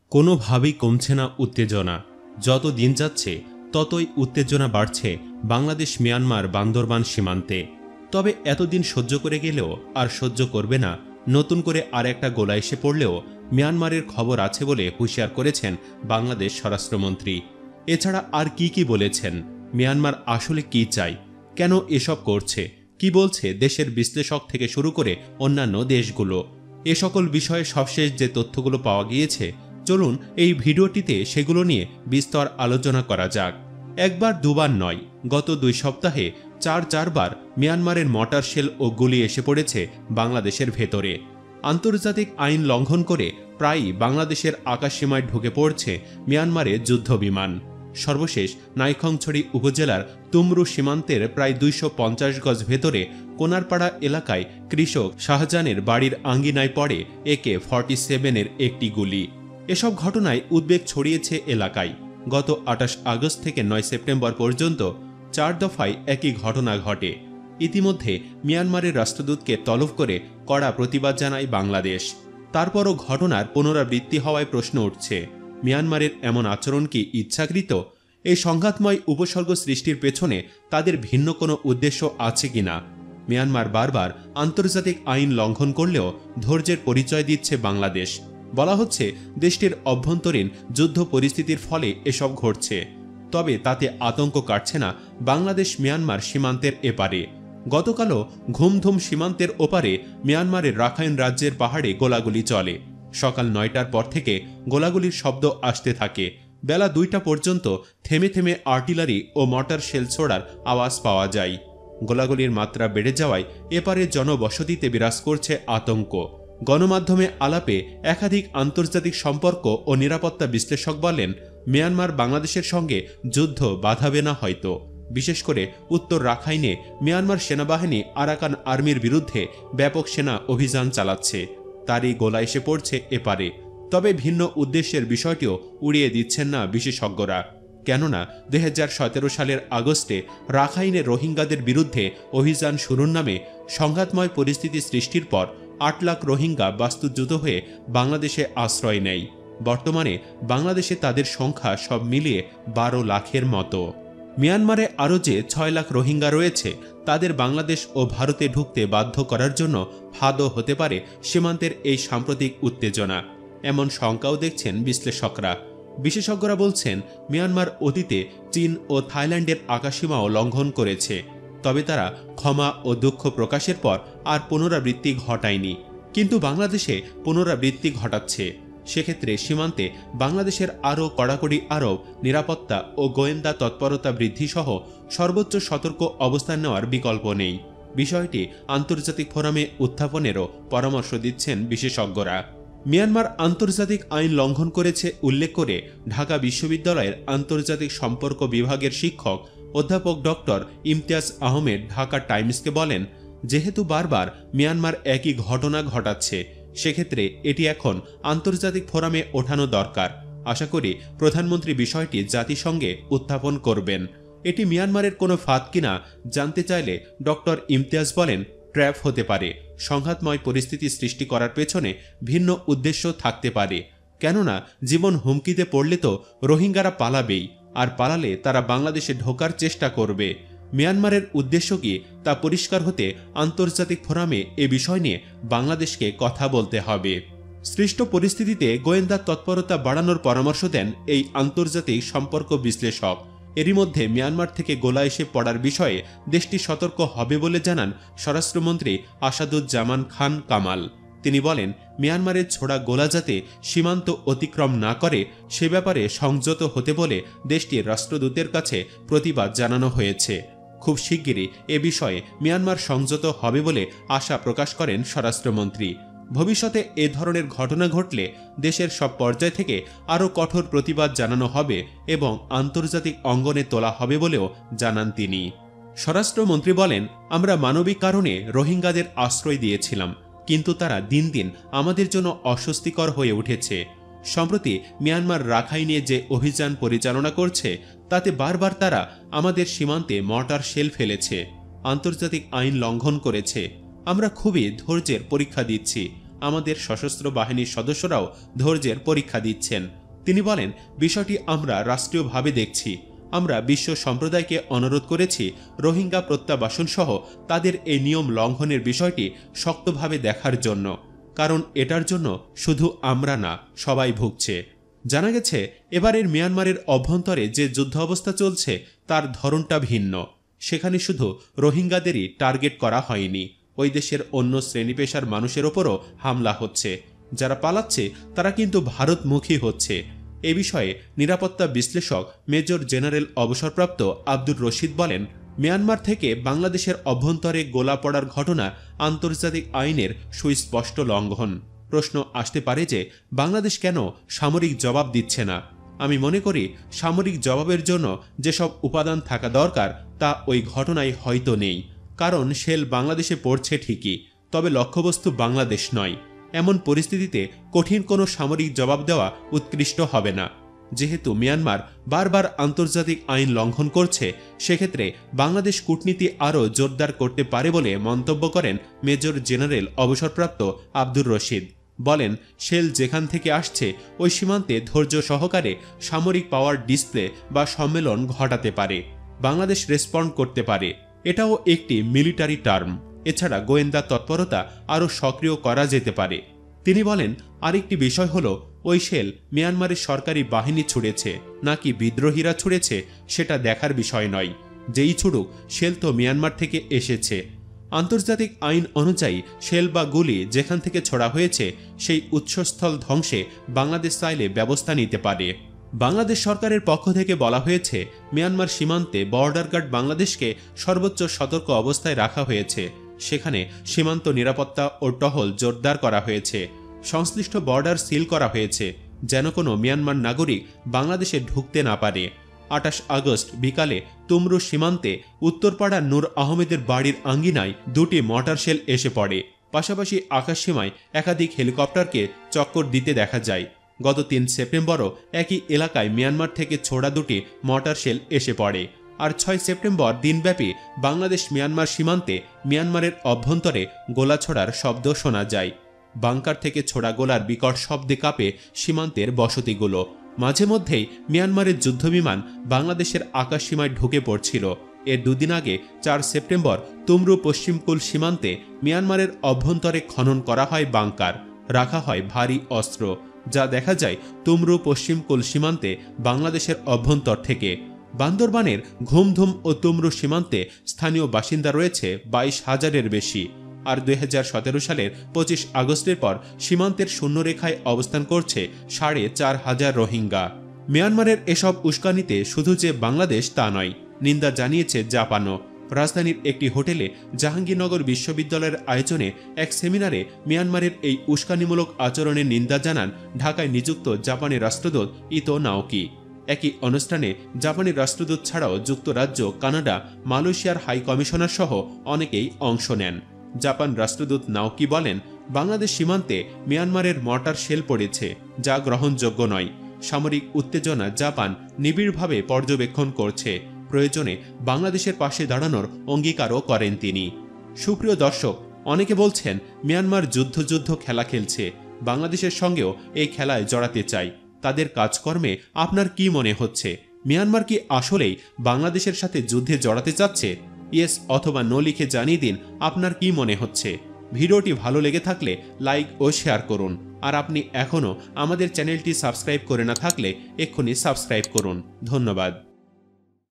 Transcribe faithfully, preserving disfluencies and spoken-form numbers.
কোনোভাবেই কমছে না উত্তেজনা। যত দিন যাচ্ছে ততই উত্তেজনা বাড়ছে বাংলাদেশ মিয়ানমার বান্দরবান সীমান্তে। তবে এতদিন সহ্য করে গেলেও আর সহ্য করবে না, নতুন করে আর একটা গোলা এসে পড়লেও মিয়ানমারের খবর আছে বলে হুঁশিয়ার করেছেন বাংলাদেশ স্বরাষ্ট্রমন্ত্রী। এছাড়া আর কি কি বলেছেন, মিয়ানমার আসলে কি চায়, কেন এসব করছে, কি বলছে দেশের বিশ্লেষক থেকে শুরু করে অন্যান্য দেশগুলো, এ সকল বিষয়ে সবশেষ যে তথ্যগুলো পাওয়া গিয়েছে, চলুন এই ভিডিওটিতে সেগুলো নিয়ে বিস্তর আলোচনা করা যাক। একবার দুবার নয়, গত দুই সপ্তাহে চার চারবার মিয়ানমারের মর্টার শেল ও গুলি এসে পড়েছে বাংলাদেশের ভেতরে। আন্তর্জাতিক আইন লঙ্ঘন করে প্রায়ই বাংলাদেশের আকাশসীমায় ঢুকে পড়ছে মিয়ানমারের যুদ্ধ বিমান। সর্বশেষ নাইখংছড়ি উপজেলার তুমরু সীমান্তের প্রায় দুইশো পঞ্চাশ গজ ভেতরে কোনারপাড়া এলাকায় কৃষক শাহজাহানের বাড়ির আঙ্গিনায় পড়ে একে ফর্টি সেভেনের একটি গুলি। এসব ঘটনায় উদ্বেগ ছড়িয়েছে এলাকায়। গত আঠাশ আগস্ট থেকে নয় সেপ্টেম্বর পর্যন্ত চার দফায় একই ঘটনা ঘটে। ইতিমধ্যে মিয়ানমারের রাষ্ট্রদূতকে তলব করে কড়া প্রতিবাদ জানায় বাংলাদেশ। তারপরও ঘটনার পুনরাবৃত্তি হওয়ায় প্রশ্ন উঠছে, মিয়ানমারের এমন আচরণ কি ইচ্ছাকৃত? এই সংঘাতময় উপসর্গ সৃষ্টির পেছনে তাদের ভিন্ন কোনো উদ্দেশ্য আছে কিনা? মিয়ানমার বারবার আন্তর্জাতিক আইন লঙ্ঘন করলেও ধৈর্যের পরিচয় দিচ্ছে বাংলাদেশ। বলা হচ্ছে দেশটির অভ্যন্তরীণ যুদ্ধ পরিস্থিতির ফলে এসব ঘটছে। তবে তাতে আতঙ্ক কাটছে না বাংলাদেশ মিয়ানমার সীমান্তের এপারে। গতকালও ঘুমধুম সীমান্তের ওপারে মিয়ানমারের রাখাইন রাজ্যের পাহাড়ে গোলাগুলি চলে। সকাল নয়টার পর থেকে গোলাগুলির শব্দ আসতে থাকে। বেলা দুইটা পর্যন্ত থেমে থেমে আর্টিলারি ও মর্টার শেল ছোড়ার আওয়াজ পাওয়া যায়। গোলাগুলির মাত্রা বেড়ে যাওয়ায় এপারে জনবসতিতে বিরাজ করছে আতঙ্ক। গণমাধ্যমে আলাপে একাধিক আন্তর্জাতিক সম্পর্ক ও নিরাপত্তা বিশ্লেষক বলেন, মিয়ানমার বাংলাদেশের সঙ্গে যুদ্ধ বাঁধাবে না হয়তো। বিশেষ করে উত্তর রাখাইনে মিয়ানমার সেনাবাহিনী আরাকান আর্মির বিরুদ্ধে ব্যাপক সেনা অভিযান চালাচ্ছে। তারই গোলা এসে পড়ছে এপারে। তবে ভিন্ন উদ্দেশ্যের বিষয়টিও উড়িয়ে দিচ্ছেন না বিশেষজ্ঞরা। কেননা দুই হাজার সতেরো সালের আগস্টে রাখাইনে রোহিঙ্গাদের বিরুদ্ধে অভিযান শুরুর নামে সংঘাতময় পরিস্থিতি সৃষ্টির পর আট লাখ রোহিঙ্গা বাস্তুচ্যুত হয়ে বাংলাদেশে আশ্রয় নেয়। বর্তমানে বাংলাদেশে তাদের সংখ্যা সব মিলিয়ে বারো লাখের মতো। মিয়ানমারে আরও যে ছয় লাখ রোহিঙ্গা রয়েছে, তাদের বাংলাদেশ ও ভারতে ঢুকতে বাধ্য করার জন্য ফাঁদও হতে পারে সীমান্তের এই সাম্প্রতিক উত্তেজনা, এমন শঙ্কাও দেখছেন বিশ্লেষকরা। বিশেষজ্ঞরা বলছেন, মিয়ানমার অতীতে চীন ও থাইল্যান্ডের আকাশসীমাও লঙ্ঘন করেছে। তবে তারা ক্ষমা ও দুঃখ প্রকাশের পর আর পুনরাবৃত্তি ঘটায়নি, কিন্তু বাংলাদেশে পুনরাবৃত্তি ঘটাচ্ছে। সেক্ষেত্রে সীমান্তে বাংলাদেশের আরও কড়াকড়ি আরোপ, নিরাপত্তা ও গোয়েন্দা তৎপরতা বৃদ্ধি সহ সর্বোচ্চ সতর্ক অবস্থান নেওয়ার বিকল্প নেই। বিষয়টি আন্তর্জাতিক ফোরামে উত্থাপনেরও পরামর্শ দিচ্ছেন বিশেষজ্ঞরা। মিয়ানমার আন্তর্জাতিক আইন লঙ্ঘন করেছে উল্লেখ করে ঢাকা বিশ্ববিদ্যালয়ের আন্তর্জাতিক সম্পর্ক বিভাগের শিক্ষক অধ্যাপক ডক্টর ইমতিয়াজ আহমেদ ঢাকা টাইমসকে বলেন, যেহেতু বারবার মিয়ানমার একই ঘটনা ঘটাচ্ছে, সেক্ষেত্রে এটি এখন আন্তর্জাতিক ফোরামে ওঠানো দরকার। আশা করি প্রধানমন্ত্রী বিষয়টি জাতিসংঘে উত্থাপন করবেন। এটি মিয়ানমারের কোনো ফাঁদ কিনা জানতে চাইলে ডক্টর ইমতিয়াজ বলেন, ট্র্যাপ হতে পারে। সংঘাতময় পরিস্থিতি সৃষ্টি করার পেছনে ভিন্ন উদ্দেশ্য থাকতে পারে। কেননা জীবন হুমকিতে পড়লে তো রোহিঙ্গারা পালাবেই, আর পালালে তারা বাংলাদেশে ঢোকার চেষ্টা করবে। মিয়ানমারের উদ্দেশ্য কি তা পরিষ্কার হতে আন্তর্জাতিক ফোরামে এ বিষয় নিয়ে বাংলাদেশকে কথা বলতে হবে। সৃষ্ট পরিস্থিতিতে গোয়েন্দা তৎপরতা বাড়ানোর পরামর্শ দেন এই আন্তর্জাতিক সম্পর্ক বিশ্লেষক। এরই মধ্যে মিয়ানমার থেকে গোলা এসে পড়ার বিষয়ে দেশটি সতর্ক হবে বলে জানান স্বরাষ্ট্রমন্ত্রী আসাদুজ্জামান খান কামাল। তিনি বলেন, মিয়ানমারের ছোড়া গোলা যাতে সীমান্ত অতিক্রম না করে সে ব্যাপারে সংযত হতে বলে দেশটির রাষ্ট্রদূতের কাছে প্রতিবাদ জানানো হয়েছে। খুব শিগগিরই এ বিষয়ে মিয়ানমার সংযত হবে বলে আশা প্রকাশ করেন স্বরাষ্ট্রমন্ত্রী। ভবিষ্যতে এ ধরনের ঘটনা ঘটলে দেশের সব পর্যায় থেকে আরও কঠোর প্রতিবাদ জানানো হবে এবং আন্তর্জাতিক অঙ্গনে তোলা হবে বলেও জানান তিনি। স্বরাষ্ট্রমন্ত্রী বলেন, আমরা মানবিক কারণে রোহিঙ্গাদের আশ্রয় দিয়েছিলাম, কিন্তু তারা দিন দিন আমাদের জন্য অস্বস্তিকর হয়ে উঠেছে। সম্প্রতি মিয়ানমার রাখাইনে যে অভিযান পরিচালনা করছে, তাতে বারবার তারা আমাদের সীমান্তে মর্টার শেল ফেলেছে, আন্তর্জাতিক আইন লঙ্ঘন করেছে। আমরা খুবই ধৈর্যের পরীক্ষা দিচ্ছি। আমাদের সশস্ত্র বাহিনীর সদস্যরাও ধৈর্যের পরীক্ষা দিচ্ছেন। তিনি বলেন, বিষয়টি আমরা রাষ্ট্রীয়ভাবে দেখছি। আমরা বিশ্ব সম্প্রদায়কে অনুরোধ করেছি রোহিঙ্গা প্রত্যাবাসন সহ তাদের এই নিয়ম লঙ্ঘনের বিষয়টি শক্তভাবে দেখার জন্য, কারণ এটার জন্য শুধু আমরা না, সবাই ভুগছে। জানা গেছে এবারের মিয়ানমারের অভ্যন্তরে যে যুদ্ধ অবস্থা চলছে তার ধরনটা ভিন্ন। সেখানে শুধু রোহিঙ্গাদেরই টার্গেট করা হয়নি, ওই দেশের অন্য শ্রেণী পেশার মানুষের ওপরও হামলা হচ্ছে। যারা পালাচ্ছে তারা কিন্তু ভারতমুখী হচ্ছে। এ বিষয়ে নিরাপত্তা বিশ্লেষক মেজর জেনারেল অবসরপ্রাপ্ত আব্দুর রশিদ বলেন, মিয়ানমার থেকে বাংলাদেশের অভ্যন্তরে গোলা পড়ার ঘটনা আন্তর্জাতিক আইনের সুস্পষ্ট লঙ্ঘন। প্রশ্ন আসতে পারে যে বাংলাদেশ কেন সামরিক জবাব দিচ্ছে না। আমি মনে করি সামরিক জবাবের জন্য যেসব উপাদান থাকা দরকার তা ওই ঘটনায় হয়তো নেই। কারণ শেল বাংলাদেশে পড়ছে ঠিকই, তবে লক্ষ্যবস্তু বাংলাদেশ নয়। এমন পরিস্থিতিতে কঠিন কোনো সামরিক জবাব দেওয়া উৎকৃষ্ট হবে না। যেহেতু মিয়ানমার বারবার আন্তর্জাতিক আইন লঙ্ঘন করছে, সেক্ষেত্রে বাংলাদেশ কূটনীতি আরও জোরদার করতে পারে বলে মন্তব্য করেন মেজর জেনারেল অবসরপ্রাপ্ত আব্দুর রশিদ। বলেন, শেল যেখান থেকে আসছে ওই সীমান্তে ধৈর্য সহকারে সামরিক পাওয়ার ডিসপ্লে বা সম্মেলন ঘটাতে পারে, বাংলাদেশ রেসপন্ড করতে পারে। এটাও একটি মিলিটারি টার্ম। এছাড়া গোয়েন্দা তৎপরতা আরও সক্রিয় করা যেতে পারে। তিনি বলেন, আরেকটি বিষয় হলো ওই শেল মিয়ানমারের সরকারি বাহিনী ছুড়েছে নাকি বিদ্রোহীরা ছুড়েছে সেটা দেখার বিষয় নয়। যেই ছুড়ুক, শেল তো মিয়ানমার থেকে এসেছে। আন্তর্জাতিক আইন অনুযায়ী শেল বা গুলি যেখান থেকে ছোড়া হয়েছে সেই উৎসস্থল ধ্বংসে বাংলাদেশ চাইলে ব্যবস্থা নিতে পারে। বাংলাদেশ সরকারের পক্ষ থেকে বলা হয়েছে, মিয়ানমার সীমান্তে বর্ডার গার্ড বাংলাদেশকে সর্বোচ্চ সতর্ক অবস্থায় রাখা হয়েছে। সেখানে সীমান্ত নিরাপত্তা ও টহল জোরদার করা হয়েছে। সংশ্লিষ্ট বর্ডার সিল করা হয়েছে যেন কোনো মিয়ানমার নাগরিক বাংলাদেশে ঢুকতে না পারে। আঠাশ আগস্ট বিকালে তুমরু সীমান্তে উত্তরপাড়া নূর আহমেদের বাড়ির আঙ্গিনায় দুটি মর্টার শেল এসে পড়ে। পাশাপাশি আকাশসীমায় একাধিক হেলিকপ্টারকে চক্কর দিতে দেখা যায়। গত তিন সেপ্টেম্বরও একই এলাকায় মিয়ানমার থেকে ছোড়া দুটি মর্টার শেল এসে পড়ে। আর ছয় সেপ্টেম্বর দিনব্যাপী বাংলাদেশ মিয়ানমার সীমান্তে মিয়ানমারের অভ্যন্তরে গোলা ছোড়ার শব্দ শোনা যায়। বাংকার থেকে ছোড়া গোলার বিকট শব্দে কাঁপে সীমান্তের বসতিগুলো। মাঝে মধ্যেই মিয়ানমারের যুদ্ধবিমান বাংলাদেশের আকাশসীমায় ঢুকে পড়ছিল। এর দুদিন আগে চার সেপ্টেম্বর তুমরু পশ্চিমকুল সীমান্তে মিয়ানমারের অভ্যন্তরে খনন করা হয় বাংকার, রাখা হয় ভারী অস্ত্র, যা দেখা যায় তুমরু পশ্চিমকুল সীমান্তে বাংলাদেশের অভ্যন্তর থেকে। বান্দরবানের ঘুমধুম ও তুমরু সীমান্তে স্থানীয় বাসিন্দা রয়েছে বাইশ হাজারের বেশি। আর দুই হাজার সতেরো সালের পঁচিশ আগস্টের পর সীমান্তের শূন্যরেখায় অবস্থান করছে সাড়ে চার হাজার রোহিঙ্গা। মিয়ানমারের এসব উস্কানিতে শুধু যে বাংলাদেশ তা নয়, নিন্দা জানিয়েছে জাপানও। রাজধানীর একটি হোটেলে জাহাঙ্গীরনগর বিশ্ববিদ্যালয়ের আয়োজনে এক সেমিনারে মিয়ানমারের এই উস্কানিমূলক আচরণের নিন্দা জানান ঢাকায় নিযুক্ত জাপানের রাষ্ট্রদূত ইতো নাওকি। একই অনুষ্ঠানে জাপানের রাষ্ট্রদূত ছাড়াও যুক্তরাজ্য, কানাডা, মালয়েশিয়ার হাই কমিশনার সহ অনেকেই অংশ নেন। জাপান রাষ্ট্রদূত নাওকি বলেন, বাংলাদেশ সীমান্তে মিয়ানমারের মর্টার শেল পড়েছে, যা গ্রহণযোগ্য নয়। সামরিক উত্তেজনা জাপান নিবিড়ভাবে পর্যবেক্ষণ করছে। প্রয়োজনে বাংলাদেশের পাশে দাঁড়ানোর অঙ্গীকারও করেন তিনি। সুপ্রিয় দর্শক, অনেকে বলছেন মিয়ানমার যুদ্ধ যুদ্ধ খেলা খেলছে, বাংলাদেশের সঙ্গেও এই খেলায় জড়াতে চাই। তাদের কাজকর্মে আপনার কি মনে হচ্ছে? মিয়ানমার কি আসলেই বাংলাদেশের সাথে যুদ্ধে জড়াতে চাচ্ছে? ইয়েস অথবা নো লিখে জানিয়ে দিন আপনার কি মনে হচ্ছে। ভিডিওটি ভালো লেগে থাকলে লাইক ও শেয়ার করুন। আর আপনি এখনও আমাদের চ্যানেলটি সাবস্ক্রাইব করে না থাকলে এক্ষুনি সাবস্ক্রাইব করুন। ধন্যবাদ।